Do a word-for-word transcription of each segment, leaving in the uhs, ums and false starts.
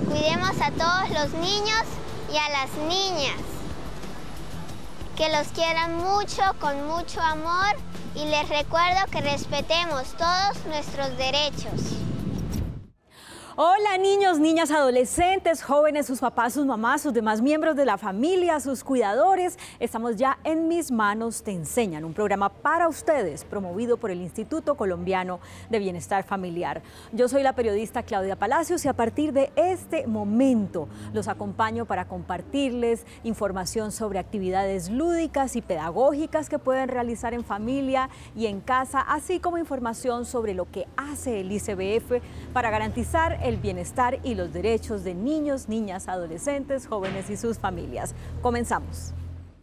cuidemos a todos los niños y a las niñas, que los quieran mucho, con mucho amor, y les recuerdo que respetemos todos nuestros derechos. Hola niños, niñas, adolescentes, jóvenes, sus papás, sus mamás, sus demás miembros de la familia, sus cuidadores. Estamos ya en Mis Manos Te Enseñan, un programa para ustedes promovido por el Instituto Colombiano de Bienestar Familiar. Yo soy la periodista Claudia Palacios y a partir de este momento los acompaño para compartirles información sobre actividades lúdicas y pedagógicas que pueden realizar en familia y en casa, así como información sobre lo que hace el I C B F para garantizar el bienestar y los derechos de niños, niñas, adolescentes, jóvenes y sus familias. Comenzamos.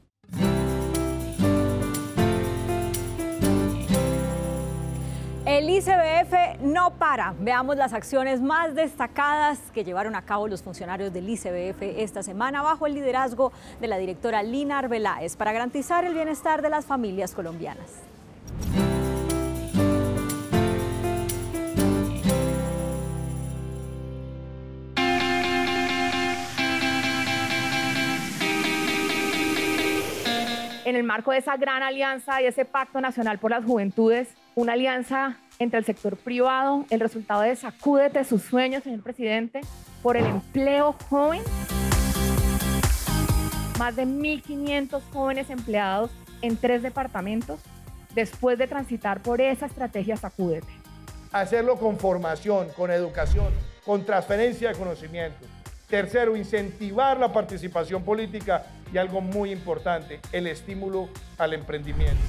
El I C B F no para. Veamos las acciones más destacadas que llevaron a cabo los funcionarios del I C B F esta semana bajo el liderazgo de la directora Lina Arbeláez para garantizar el bienestar de las familias colombianas. En el marco de esa gran alianza y ese Pacto Nacional por las Juventudes, una alianza entre el sector privado, el resultado de Sacúdete sus sueños, señor presidente, por el empleo joven. Más de mil quinientos jóvenes empleados en tres departamentos después de transitar por esa estrategia Sacúdete. Hacerlo con formación, con educación, con transferencia de conocimiento. Tercero, incentivar la participación política y algo muy importante, el estímulo al emprendimiento.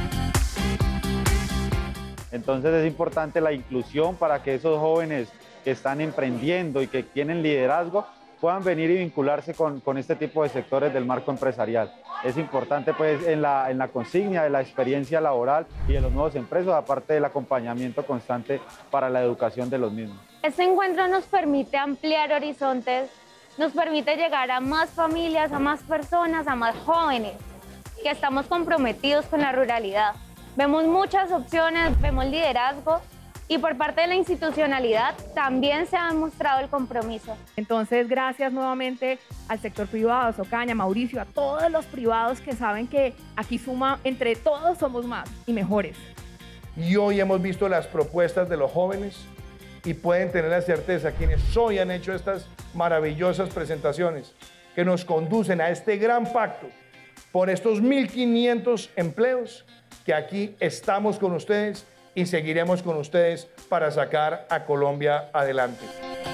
Entonces es importante la inclusión para que esos jóvenes que están emprendiendo y que tienen liderazgo puedan venir y vincularse con, con este tipo de sectores del marco empresarial. Es importante pues en la, en la consigna de la experiencia laboral y de los nuevos empresarios, aparte del acompañamiento constante para la educación de los mismos. Este encuentro nos permite ampliar horizontes, nos permite llegar a más familias, a más personas, a más jóvenes que estamos comprometidos con la ruralidad. Vemos muchas opciones, vemos liderazgo y por parte de la institucionalidad también se ha demostrado el compromiso. Entonces, gracias nuevamente al sector privado, a Socaña, Mauricio, a todos los privados que saben que aquí suma, entre todos somos más y mejores. Y hoy hemos visto las propuestas de los jóvenes y pueden tener la certeza, quienes hoy han hecho estas maravillosas presentaciones, que nos conducen a este gran pacto por estos mil quinientos empleos, que aquí estamos con ustedes y seguiremos con ustedes para sacar a Colombia adelante.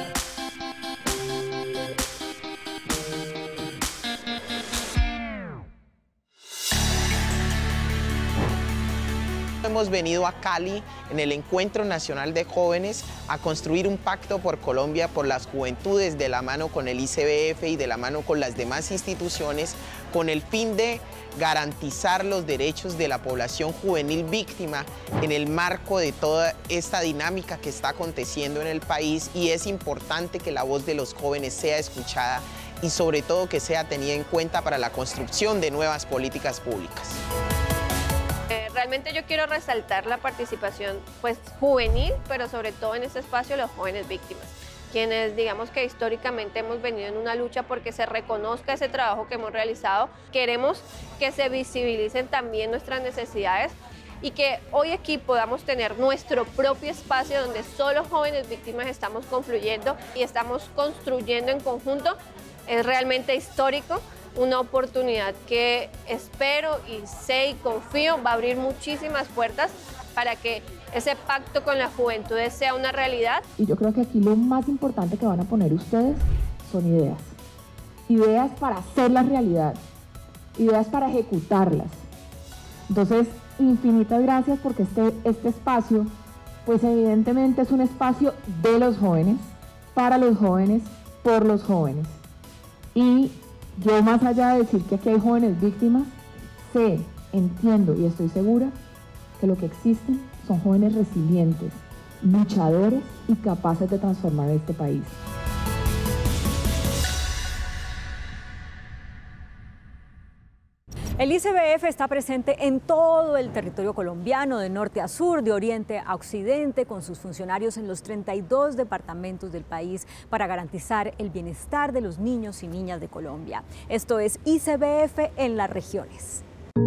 Hemos venido a Cali en el Encuentro Nacional de Jóvenes a construir un pacto por Colombia, por las juventudes, de la mano con el I C B F y de la mano con las demás instituciones, con el fin de garantizar los derechos de la población juvenil víctima en el marco de toda esta dinámica que está aconteciendo en el país, y es importante que la voz de los jóvenes sea escuchada y sobre todo que sea tenida en cuenta para la construcción de nuevas políticas públicas. Realmente yo quiero resaltar la participación pues, juvenil, pero sobre todo en este espacio los jóvenes víctimas, quienes digamos que históricamente hemos venido en una lucha porque se reconozca ese trabajo que hemos realizado. Queremos que se visibilicen también nuestras necesidades y que hoy aquí podamos tener nuestro propio espacio donde solo jóvenes víctimas estamos confluyendo y estamos construyendo en conjunto. Es realmente histórico. Una oportunidad que espero y sé y confío va a abrir muchísimas puertas para que ese pacto con las juventudes sea una realidad. Y yo creo que aquí lo más importante que van a poner ustedes son ideas. Ideas para hacerlas realidad, ideas para ejecutarlas. Entonces, infinitas gracias porque este, este espacio, pues evidentemente es un espacio de los jóvenes, para los jóvenes, por los jóvenes. Y yo, más allá de decir que aquí hay jóvenes víctimas, sé, entiendo y estoy segura que lo que existen son jóvenes resilientes, luchadores y capaces de transformar este país. El I C B F está presente en todo el territorio colombiano, de norte a sur, de oriente a occidente, con sus funcionarios en los treinta y dos departamentos del país para garantizar el bienestar de los niños y niñas de Colombia. Esto es I C B F en las regiones.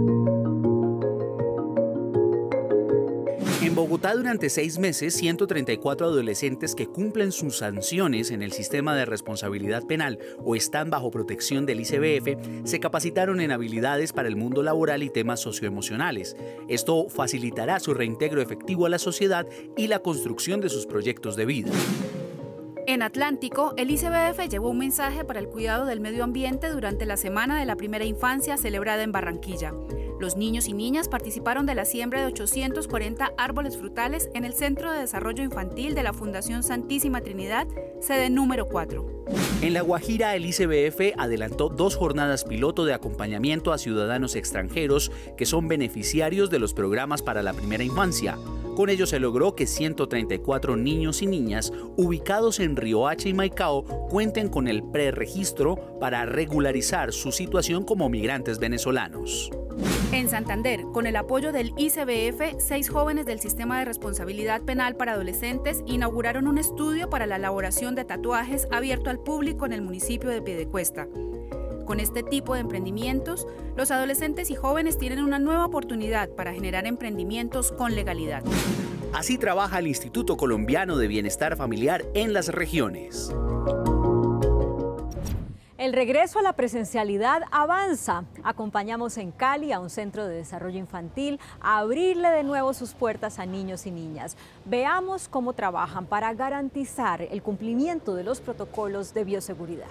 En Bogotá, durante seis meses, ciento treinta y cuatro adolescentes que cumplen sus sanciones en el sistema de responsabilidad penal o están bajo protección del I C B F se capacitaron en habilidades para el mundo laboral y temas socioemocionales. Esto facilitará su reintegro efectivo a la sociedad y la construcción de sus proyectos de vida. En Atlántico, el I C B F llevó un mensaje para el cuidado del medio ambiente durante la Semana de la Primera Infancia celebrada en Barranquilla. Los niños y niñas participaron de la siembra de ochocientos cuarenta árboles frutales en el Centro de Desarrollo Infantil de la Fundación Santísima Trinidad, sede número cuatro. En La Guajira, el I C B F adelantó dos jornadas piloto de acompañamiento a ciudadanos extranjeros que son beneficiarios de los programas para la primera infancia. Con ello se logró que ciento treinta y cuatro niños y niñas ubicados en Riohacha y Maicao cuenten con el preregistro para regularizar su situación como migrantes venezolanos. En Santander, con el apoyo del I C B F, seis jóvenes del Sistema de Responsabilidad Penal para Adolescentes inauguraron un estudio para la elaboración de tatuajes abierto al público en el municipio de Piedecuesta. Con este tipo de emprendimientos, los adolescentes y jóvenes tienen una nueva oportunidad para generar emprendimientos con legalidad. Así trabaja el Instituto Colombiano de Bienestar Familiar en las regiones. El regreso a la presencialidad avanza. Acompañamos en Cali a un centro de desarrollo infantil a abrirle de nuevo sus puertas a niños y niñas. Veamos cómo trabajan para garantizar el cumplimiento de los protocolos de bioseguridad.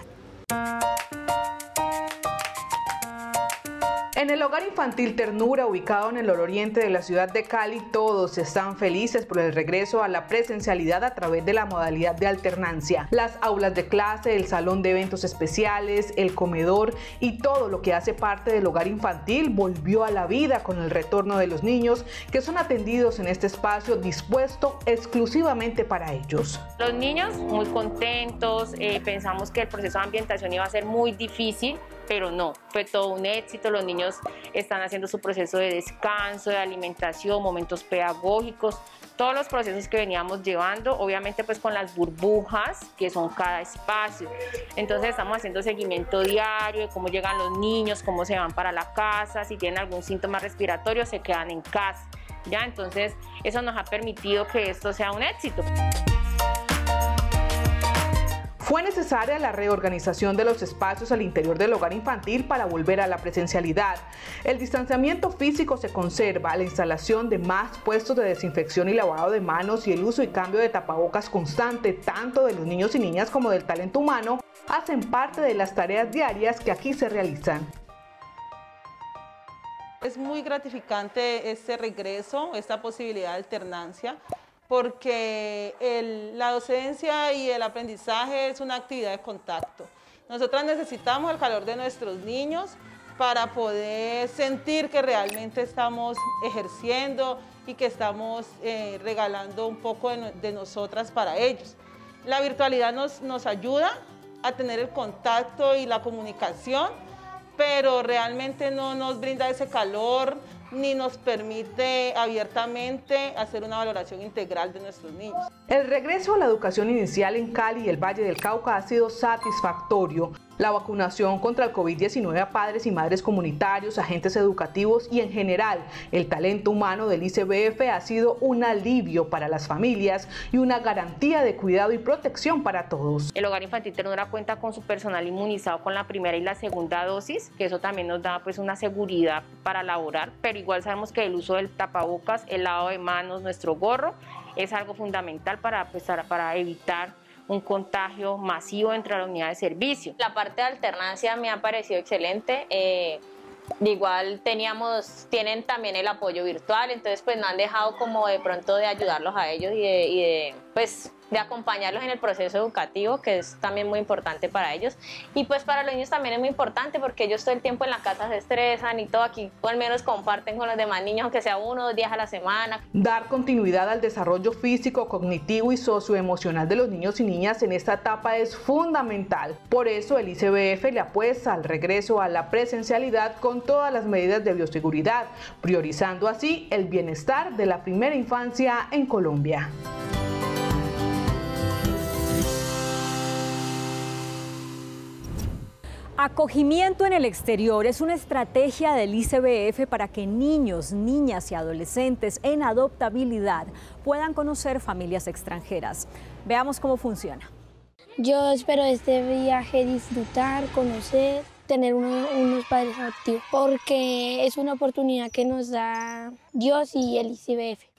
En el Hogar Infantil Ternura, ubicado en el nororiente de la ciudad de Cali, todos están felices por el regreso a la presencialidad a través de la modalidad de alternancia. Las aulas de clase, el salón de eventos especiales, el comedor y todo lo que hace parte del hogar infantil volvió a la vida con el retorno de los niños, que son atendidos en este espacio dispuesto exclusivamente para ellos. Los niños muy contentos, eh, pensamos que el proceso de ambientación iba a ser muy difícil, pero no, fue todo un éxito. Los niños están haciendo su proceso de descanso, de alimentación, momentos pedagógicos, todos los procesos que veníamos llevando, obviamente pues con las burbujas que son cada espacio. Entonces estamos haciendo seguimiento diario de cómo llegan los niños, cómo se van para la casa, si tienen algún síntoma respiratorio se quedan en casa, ¿ya? Entonces eso nos ha permitido que esto sea un éxito. Fue necesaria la reorganización de los espacios al interior del hogar infantil para volver a la presencialidad. El distanciamiento físico se conserva, la instalación de más puestos de desinfección y lavado de manos y el uso y cambio de tapabocas constante, tanto de los niños y niñas como del talento humano, hacen parte de las tareas diarias que aquí se realizan. Es muy gratificante este regreso, esta posibilidad de alternancia, porque el, la docencia y el aprendizaje es una actividad de contacto. Nosotras necesitamos el calor de nuestros niños para poder sentir que realmente estamos ejerciendo y que estamos eh, regalando un poco de, de nosotras para ellos. La virtualidad nos, nos ayuda a tener el contacto y la comunicación, pero realmente no nos brinda ese calor ni nos permite abiertamente hacer una valoración integral de nuestros niños. El regreso a la educación inicial en Cali y el Valle del Cauca ha sido satisfactorio. La vacunación contra el COVID diecinueve a padres y madres comunitarios, agentes educativos y en general el talento humano del I C B F ha sido un alivio para las familias y una garantía de cuidado y protección para todos. El Hogar Infantil Ternura cuenta con su personal inmunizado con la primera y la segunda dosis, que eso también nos da pues una seguridad para laborar, pero igual sabemos que el uso del tapabocas, el lavado de manos, nuestro gorro, es algo fundamental para, pues, para evitar un contagio masivo entre la unidad de servicio. La parte de alternancia me ha parecido excelente. Eh, igual teníamos, tienen también el apoyo virtual, entonces pues no han dejado como de pronto de ayudarlos a ellos y de, y de pues de acompañarlos en el proceso educativo, que es también muy importante para ellos. Y pues para los niños también es muy importante porque ellos todo el tiempo en la casa se estresan y todo, aquí o al menos comparten con los demás niños, aunque sea uno o dos días a la semana. Dar continuidad al desarrollo físico, cognitivo y socioemocional de los niños y niñas en esta etapa es fundamental. Por eso el I C B F le apuesta al regreso a la presencialidad con todas las medidas de bioseguridad, priorizando así el bienestar de la primera infancia en Colombia. Acogimiento en el exterior es una estrategia del I C B F para que niños, niñas y adolescentes en adoptabilidad puedan conocer familias extranjeras. Veamos cómo funciona. Yo espero este viaje disfrutar, conocer, tener uno, unos padres adoptivos, porque es una oportunidad que nos da Dios y el I C B F.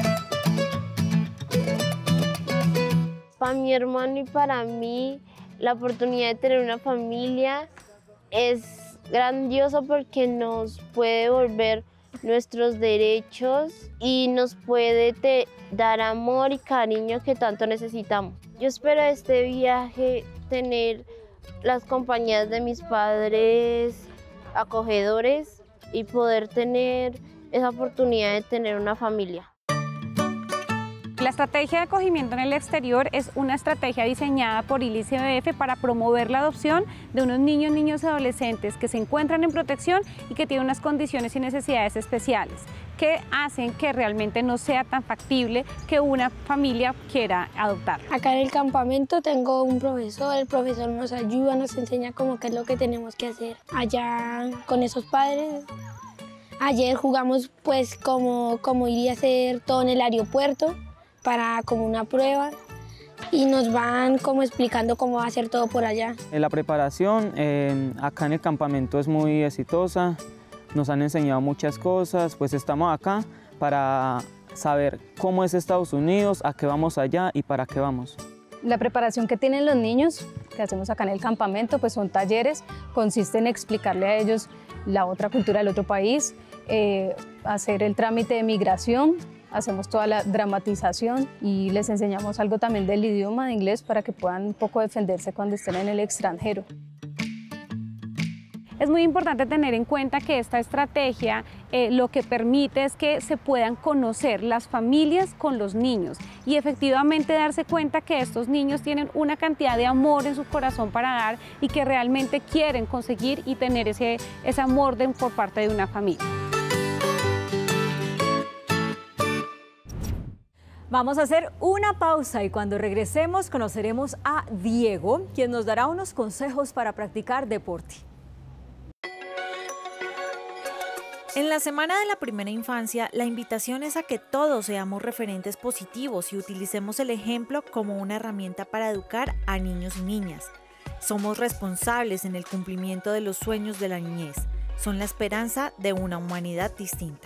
Para mi hermano y para mí, la oportunidad de tener una familia es grandioso porque nos puede devolver nuestros derechos y nos puede te, dar amor y cariño que tanto necesitamos. Yo espero este viaje tener las compañías de mis padres acogedores y poder tener esa oportunidad de tener una familia. La estrategia de acogimiento en el exterior es una estrategia diseñada por el I C B F para promover la adopción de unos niños, niños y adolescentes que se encuentran en protección y que tienen unas condiciones y necesidades especiales que hacen que realmente no sea tan factible que una familia quiera adoptar. Acá en el campamento tengo un profesor, el profesor nos ayuda, nos enseña cómo qué es lo que tenemos que hacer allá con esos padres. Ayer jugamos pues como, como iría a ser todo en el aeropuerto, para como una prueba y nos van como explicando cómo va a ser todo por allá. La preparación eh, acá en el campamento es muy exitosa, nos han enseñado muchas cosas, pues estamos acá para saber cómo es Estados Unidos, a qué vamos allá y para qué vamos. La preparación que tienen los niños, que hacemos acá en el campamento, pues son talleres, consiste en explicarle a ellos la otra cultura del otro país, eh, hacer el trámite de migración. Hacemos toda la dramatización y les enseñamos algo también del idioma de inglés para que puedan un poco defenderse cuando estén en el extranjero. Es muy importante tener en cuenta que esta estrategia eh, lo que permite es que se puedan conocer las familias con los niños y efectivamente darse cuenta que estos niños tienen una cantidad de amor en su corazón para dar y que realmente quieren conseguir y tener ese, ese amor de, por parte de una familia. Vamos a hacer una pausa y cuando regresemos conoceremos a Diego, quien nos dará unos consejos para practicar deporte. En la Semana de la Primera Infancia, la invitación es a que todos seamos referentes positivos y utilicemos el ejemplo como una herramienta para educar a niños y niñas. Somos responsables en el cumplimiento de los sueños de la niñez. Son la esperanza de una humanidad distinta.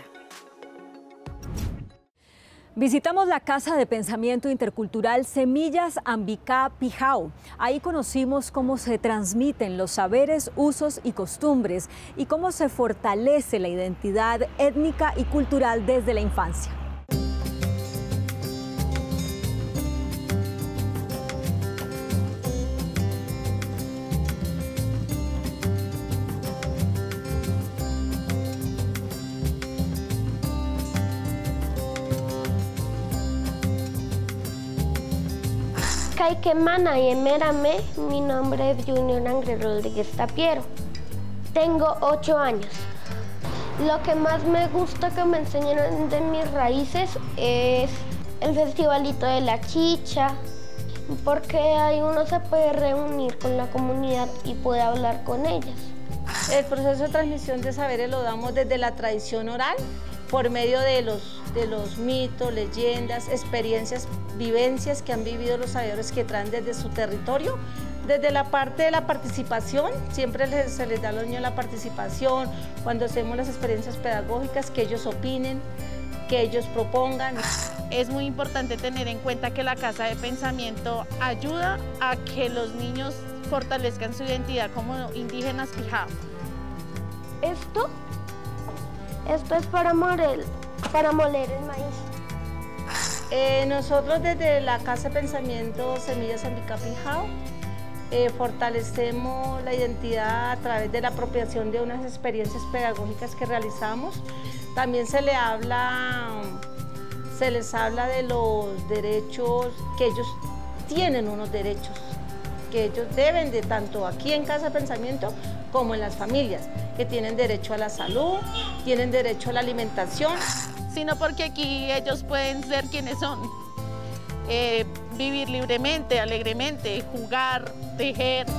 Visitamos la Casa de Pensamiento Intercultural Semillas Ambicá Pijao. Ahí conocimos cómo se transmiten los saberes, usos y costumbres y cómo se fortalece la identidad étnica y cultural desde la infancia. Caiquemana y Emérame, mi nombre es Junior Ángel Rodríguez Tapiero. Tengo ocho años. Lo que más me gusta que me enseñaron de mis raíces es el festivalito de la chicha, porque ahí uno se puede reunir con la comunidad y puede hablar con ellas. El proceso de transmisión de saberes lo damos desde la tradición oral, por medio de los, de los mitos, leyendas, experiencias, vivencias que han vivido los saberes que traen desde su territorio. Desde la parte de la participación, siempre les, se les da a los niños la participación, cuando hacemos las experiencias pedagógicas, que ellos opinen, que ellos propongan. Es muy importante tener en cuenta que la Casa de Pensamiento ayuda a que los niños fortalezcan su identidad como indígenas Pijao. Esto, esto es para moler, para moler el maíz. Eh, nosotros desde la Casa de Pensamiento Semillas Ambicapijao eh, fortalecemos la identidad a través de la apropiación de unas experiencias pedagógicas que realizamos. También se le habla, se les habla de los derechos, que ellos tienen unos derechos, que ellos deben de, tanto aquí en Casa de Pensamiento como en las familias, que tienen derecho a la salud, tienen derecho a la alimentación. Sino porque aquí ellos pueden ser quienes son, eh, vivir libremente, alegremente, jugar, tejer.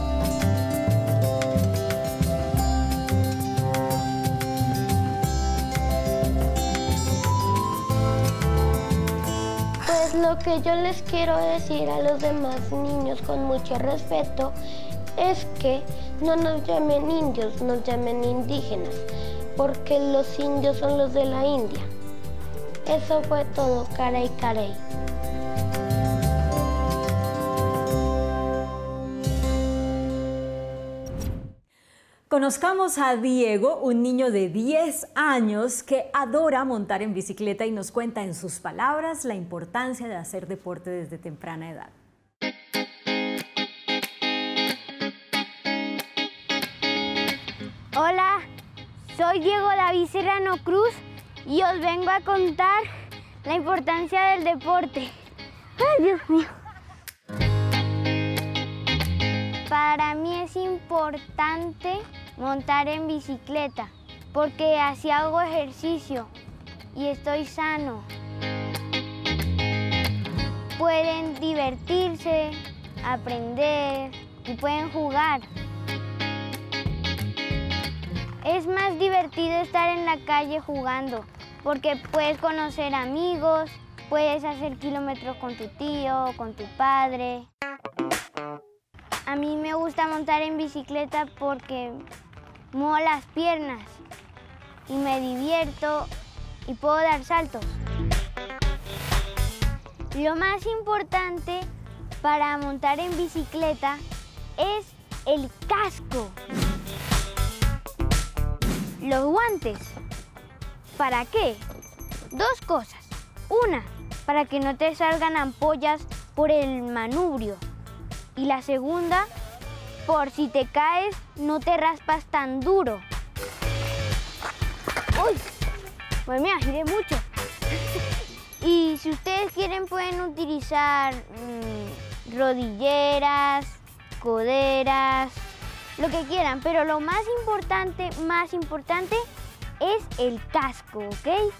Pues lo que yo les quiero decir a los demás niños con mucho respeto es que no nos llamen indios, nos llamen indígenas, porque los indios son los de la India. Eso fue todo, carey, carey. Conozcamos a Diego, un niño de diez años que adora montar en bicicleta y nos cuenta en sus palabras la importancia de hacer deporte desde temprana edad. Hola, soy Diego David Serrano Cruz y os vengo a contar la importancia del deporte. ¡Ay, Dios mío! Para mí es importante montar en bicicleta porque así hago ejercicio y estoy sano. Pueden divertirse, aprender y pueden jugar. Es más divertido estar en la calle jugando porque puedes conocer amigos, puedes hacer kilómetros con tu tío, con tu padre. A mí me gusta montar en bicicleta porque muevo las piernas y me divierto y puedo dar saltos. Lo más importante para montar en bicicleta es el casco. Los guantes. ¿Para qué? Dos cosas. Una, para que no te salgan ampollas por el manubrio. Y la segunda, por si te caes, no te raspas tan duro. ¡Uy! Pues me agiré mucho. Y si ustedes quieren, pueden utilizar mmm, rodilleras, coderas, lo que quieran. Pero lo más importante, más importante, es el casco, ¿ok?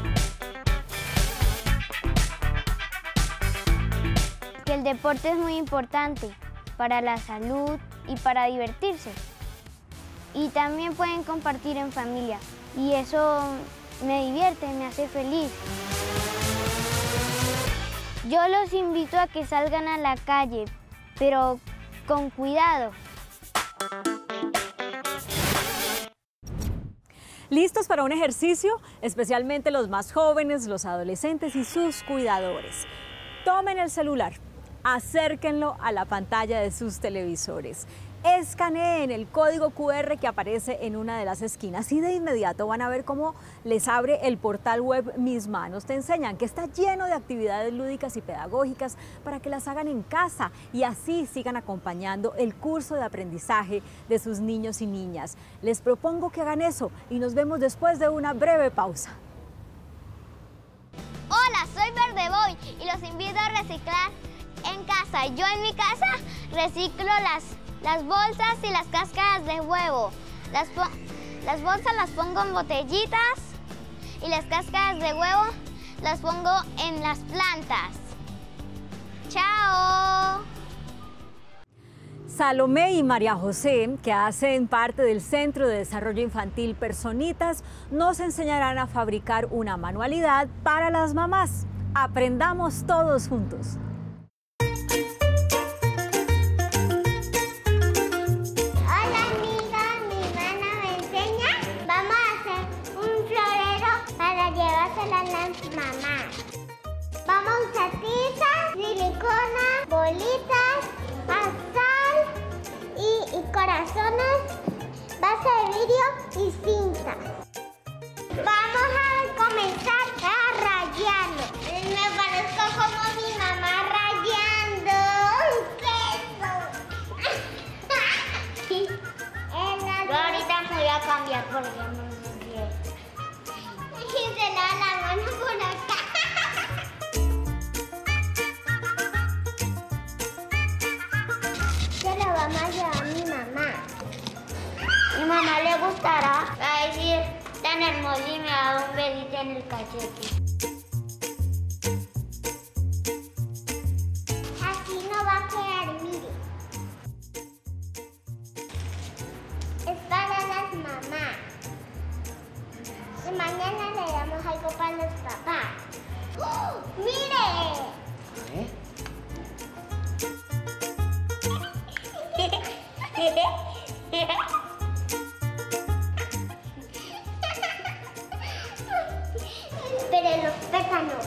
Que el deporte es muy importante para la salud y para divertirse. Y también pueden compartir en familia. Y eso me divierte, me hace feliz. Yo los invito a que salgan a la calle, pero con cuidado. ¿Listos para un ejercicio? Especialmente los más jóvenes, los adolescentes y sus cuidadores. Tomen el celular, acérquenlo a la pantalla de sus televisores. Escaneen el código cu erre que aparece en una de las esquinas y de inmediato van a ver cómo les abre el portal web Mis Manos Te Enseñan, que está lleno de actividades lúdicas y pedagógicas para que las hagan en casa y así sigan acompañando el curso de aprendizaje de sus niños y niñas. Les propongo que hagan eso y nos vemos después de una breve pausa. Hola, soy Verde Boy y los invito a reciclar en casa. Yo en mi casa reciclo las Las bolsas y las cáscaras de huevo. Las, las bolsas las pongo en botellitas y las cáscaras de huevo las pongo en las plantas. ¡Chao! Salomé y María José, que hacen parte del Centro de Desarrollo Infantil Personitas, nos enseñarán a fabricar una manualidad para las mamás. Aprendamos todos juntos. Vamos a usar tizas, silicona, bolitas, sal y, y corazones, base de vidrio y cinta. Vamos a comenzar a rayarlo. Me parezco cambiar por ella muy bien. Y se lava la mano por acá. Se la vamos a llevar a mi mamá. Mi mamá le gustará. Va a decir tan hermoso y me va a dar un besito en el cachete. Así no va a quedar, mire. Es para las mamás. Y mañana le damos algo para los papás. ¡Oh! ¡Mire! ¿Eh? Pero los pétalos.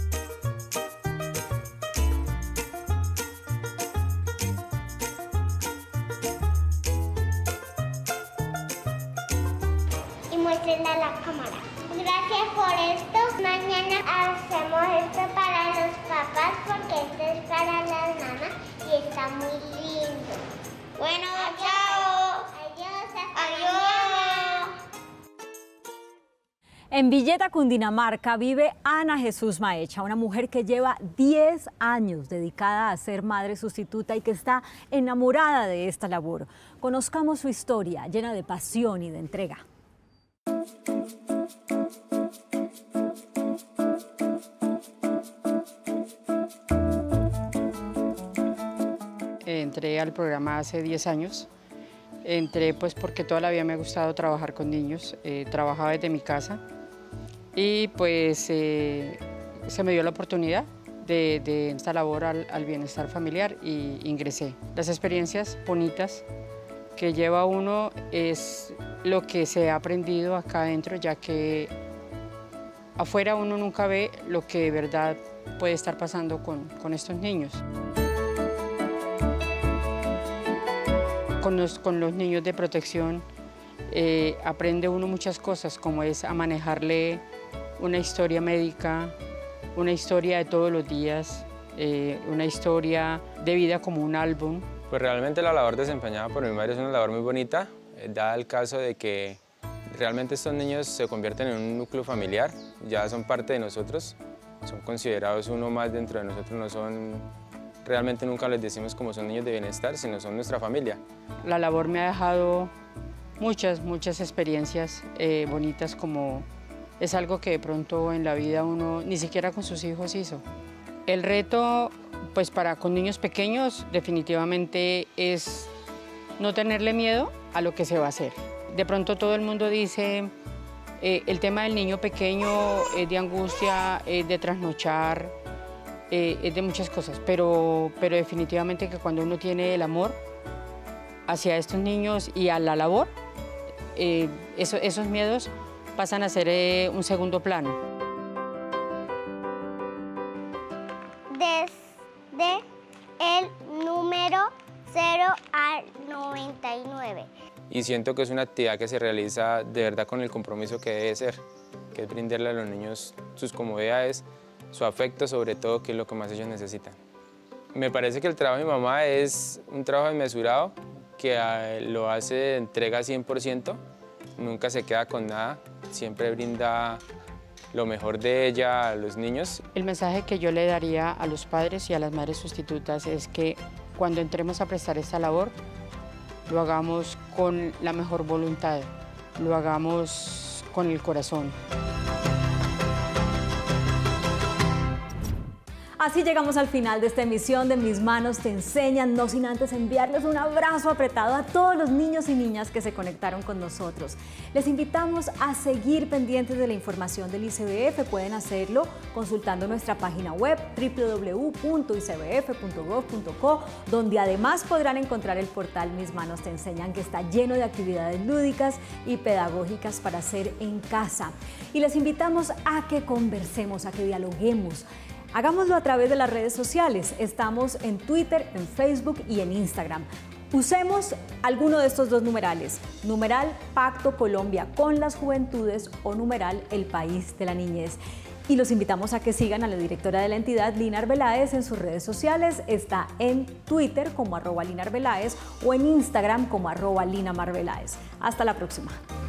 Y muéstrenla a la cámara. Gracias por esto. Mañana hacemos esto para los papás porque esto es para las mamás y está muy lindo. Bueno, chao. Adiós. Hasta Adiós. En Villeta, Cundinamarca, vive Ana Jesús Maecha, una mujer que lleva diez años dedicada a ser madre sustituta y que está enamorada de esta labor. Conozcamos su historia, llena de pasión y de entrega. Entré al programa hace diez años. Entré pues porque toda la vida me ha gustado trabajar con niños. Eh, trabajaba desde mi casa y pues eh, se me dio la oportunidad de, de esta labor al, al bienestar familiar y ingresé. Las experiencias bonitas que lleva uno es lo que se ha aprendido acá adentro, ya que afuera uno nunca ve lo que de verdad puede estar pasando con, con estos niños. Con los, con los niños de protección eh, aprende uno muchas cosas, como es a manejarle una historia médica, una historia de todos los días, eh, una historia de vida como un álbum. Pues realmente la labor desempeñada por mi madre es una labor muy bonita, eh, dada el caso de que realmente estos niños se convierten en un núcleo familiar, ya son parte de nosotros, son considerados uno más dentro de nosotros, no son... Realmente nunca les decimos como son niños de bienestar, sino son nuestra familia. La labor me ha dejado muchas, muchas experiencias eh, bonitas, como es algo que de pronto en la vida uno ni siquiera con sus hijos hizo. El reto, pues para con niños pequeños, definitivamente es no tenerle miedo a lo que se va a hacer. De pronto todo el mundo dice, eh, el tema del niño pequeño es de angustia, es de trasnochar, Eh, es de muchas cosas, pero, pero definitivamente que cuando uno tiene el amor hacia estos niños y a la labor, eh, eso, esos miedos pasan a ser eh, un segundo plano. Desde el número cero al noventa y nueve. Y siento que es una actividad que se realiza de verdad con el compromiso que debe ser, que es brindarle a los niños sus comodidades, su afecto sobre todo, que es lo que más ellos necesitan. Me parece que el trabajo de mi mamá es un trabajo desmesurado, que lo hace de entrega cien por ciento, nunca se queda con nada, siempre brinda lo mejor de ella a los niños. El mensaje que yo le daría a los padres y a las madres sustitutas es que cuando entremos a prestar esta labor, lo hagamos con la mejor voluntad, lo hagamos con el corazón. Así llegamos al final de esta emisión de Mis Manos Te Enseñan, no sin antes enviarles un abrazo apretado a todos los niños y niñas que se conectaron con nosotros. Les invitamos a seguir pendientes de la información del I C B F. Pueden hacerlo consultando nuestra página web doble u doble u doble u punto i c b f punto gov punto co, donde además podrán encontrar el portal Mis Manos Te Enseñan, que está lleno de actividades lúdicas y pedagógicas para hacer en casa. Y les invitamos a que conversemos, a que dialoguemos. Hagámoslo a través de las redes sociales. Estamos en Twitter, en Facebook y en Instagram. Usemos alguno de estos dos numerales, numeral Pacto Colombia con las Juventudes o numeral El País de la Niñez. Y los invitamos a que sigan a la directora de la entidad, Lina Arbeláez, en sus redes sociales. Está en Twitter como arroba Lina Arbeláez o en Instagram como arroba Lina Marbeláez. Hasta la próxima.